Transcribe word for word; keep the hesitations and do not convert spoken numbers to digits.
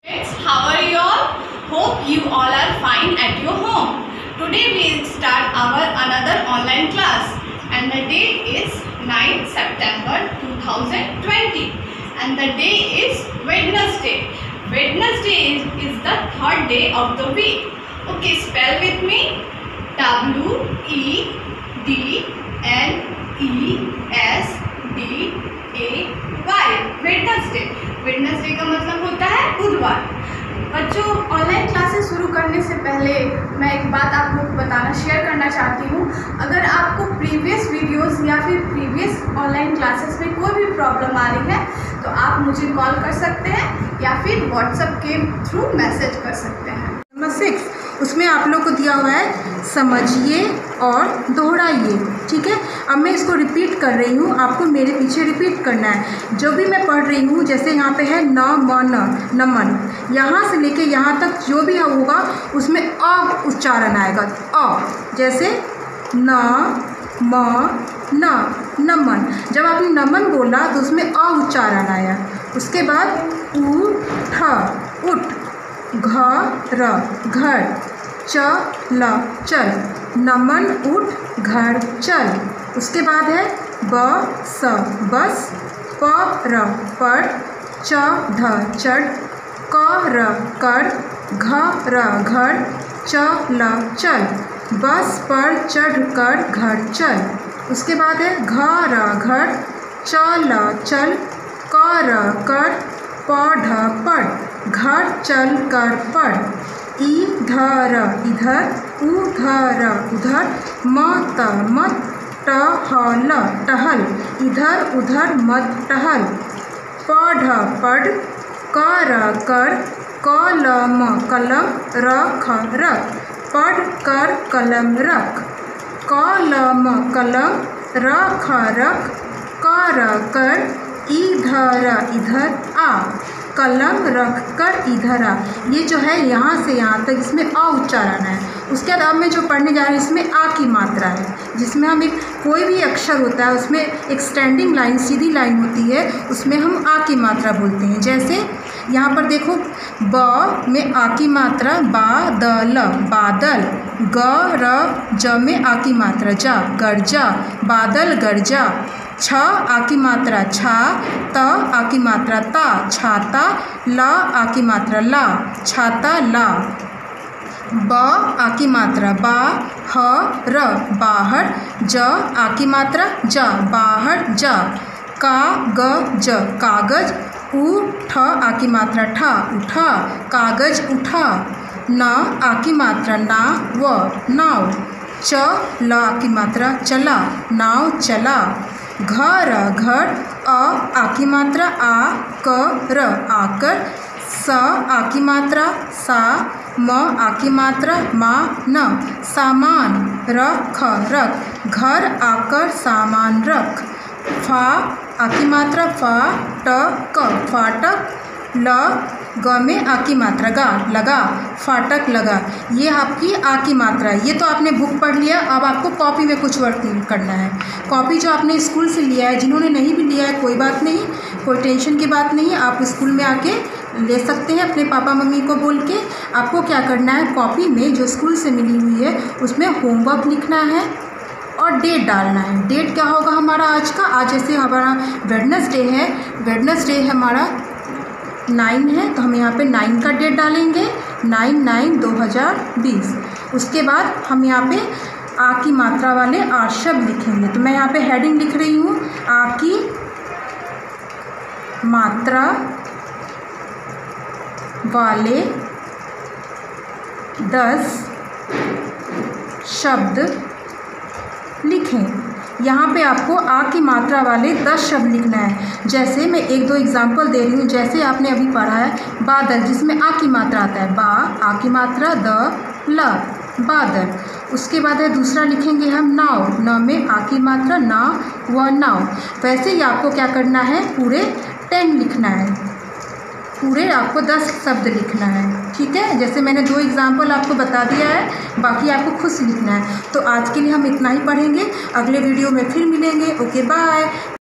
How are you all? Hope you all are fine at your home. Today we will start our another online class and the date is ninth September two thousand twenty and the day is Wednesday. Wednesday is, is the third day of the week. Okay, spell with me. W E D N E S D A Y Wednesday. Wednesday का मतलब होता है बुधवार। बच्चों, online classes शुरू करने से पहले मैं एक बात आप लोग को बताना शेयर करना चाहती हूँ। अगर आपको प्रीवियस वीडियोस या फिर प्रीवियस ऑनलाइन क्लासेस में कोई भी प्रॉब्लम आ रही है तो आप मुझे कॉल कर सकते हैं या फिर व्हाट्सएप के थ्रू मैसेज कर सकते हैं। नंबर सिक्स, उसमें आप लोग को दिया हुआ है समझिए और दोहराइए। ठीक है, अब मैं इसको रिपीट कर रही हूँ, आपको मेरे पीछे रिपीट करना है। जो भी मैं पढ़ रही हूँ, जैसे यहाँ पे है न म न नमन, यहाँ से लेके यहाँ तक जो भी होगा उसमें अ उच्चारण आएगा। अ जैसे न म न नमन, जब आपने नमन बोला तो उसमें अ उच्चारण आया। उसके बाद उ ठ उठ, घ र घर, च ल चल, नमन उठ घर चल। उसके बाद है ब स बस, प र पढ़, च ढ चढ़, क र कर, घ र घर, च ल चल, बस पर चढ़ कर घर चल। उसके बाद है घ र घर, च ल चल, क र कर, प ढ पढ़, घर चल कर पढ़, इधर इधर, उधर उधर, मत मत, टहल टहल, इधर उधर मत टहल, पढ़ पढ़, कर कर, कलम कलम, रख रख, पढ़ कर कलम रख, कलम कलम, रख रख, कर कर, इधर इधर आ, कलम रख कर इधर आ। ये जो है यहाँ से यहाँ तक इसमें अ उच्चारण है। उसके बाद अब मैं जो पढ़ने जा रही हूँ इसमें आ की मात्रा है, जिसमें हम एक कोई भी अक्षर होता है उसमें एक स्टैंडिंग लाइन सीधी लाइन होती है, उसमें हम आ की मात्रा बोलते हैं। जैसे यहाँ पर देखो, ब में आ की मात्रा बादल बादल, ग र ज में आ की मात्रा जा गरजा, बादल गरजा, छ आ की मात्रा छा, त आ की मात्रा ता छाता, ल आ की मात्रा ला छाता ला, ब आ की मात्रा बा ह र बाहर, ज आ की मात्रा जा बाहर जा, का ग ज कागज, उ ठ आ की मात्रा ठा उठा कागज उठा, न आ की मात्रा ना व नाव, च ल आ की मात्रा चला नाव चला, घर घर, अ आ की मात्रा आ क र आकर, स आ की मात्रा सा, म आ की मात्रा मा न सामान, रख रख, घर आकर सामान रख, फा आ की मात्रा फा ट क फाटक, ल ग में आ की मात्रा गा लगा फाटक लगा। ये आपकी आ की मात्रा है। ये तो आपने बुक पढ़ लिया, अब आपको कॉपी में कुछ वर्क करना है। कॉपी जो आपने स्कूल से लिया है, जिन्होंने नहीं भी लिया है कोई बात नहीं, कोई टेंशन की बात नहीं है, आप स्कूल में आके ले सकते हैं अपने पापा मम्मी को बोल के। आपको क्या करना है, कॉपी में जो स्कूल से मिली हुई है उसमें होमवर्क लिखना है और डेट डालना है। डेट क्या होगा हमारा आज का, आज जैसे हमारा वेडनेसडे है, वेडनेसडे हमारा नाइन है तो हम यहाँ पे नाइन का डेट डालेंगे, नाइन नाइन दो हज़ार बीस। उसके बाद हम यहाँ पे आ की मात्रा वाले आठ शब्द लिखेंगे। तो मैं यहाँ पे हेडिंग लिख रही हूँ, आ की मात्रा वाले दस शब्द लिखें। यहाँ पे आपको आ की मात्रा वाले दस शब्द लिखना है। जैसे मैं एक दो एग्जांपल दे रही हूँ। जैसे आपने अभी पढ़ा है बादल, जिसमें आ की मात्रा आता है, बा आ की मात्रा, द ल बादल। उसके बाद है दूसरा लिखेंगे हम नाव, न में आ की मात्रा ना व नाव। वैसे ही आपको क्या करना है, पूरे टेन लिखना है, पूरे आपको दस शब्द लिखना है। ठीक है, जैसे मैंने दो एग्जाम्पल आपको बता दिया है, बाकी आपको खुद से लिखना है। तो आज के लिए हम इतना ही पढ़ेंगे, अगले वीडियो में फिर मिलेंगे। Okay bye.